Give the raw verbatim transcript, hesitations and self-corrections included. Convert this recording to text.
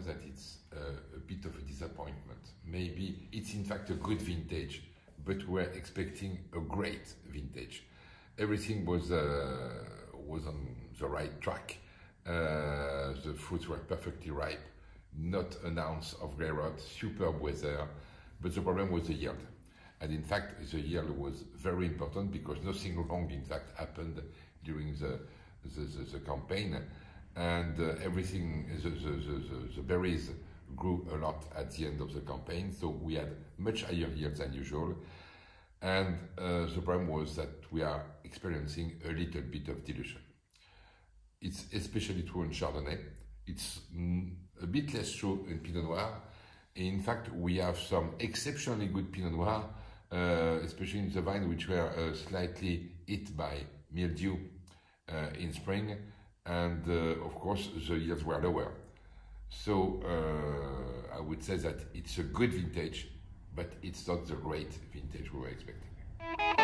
that it's uh, a bit of a disappointment. Maybe it's in fact a good vintage, but we're expecting a great vintage. Everything was uh, was on the right track. Uh, the fruits were perfectly ripe, not an ounce of grey rot, superb weather, but the problem was the yield. And in fact, the yield was very important because nothing wrong, in fact, happened during the, the, the, the campaign. And uh, everything, the, the, the, the berries grew a lot at the end of the campaign, so we had much higher yields than usual. And uh, the problem was that we are experiencing a little bit of dilution. It's especially true in Chardonnay. It's mm, a bit less true in Pinot Noir. In fact, we have some exceptionally good Pinot Noir, uh, especially in the vines which were uh, slightly hit by mildew uh, in spring. And uh, of course, the yields were lower. So uh, I would say that it's a good vintage, but it's not the great vintage we were expecting.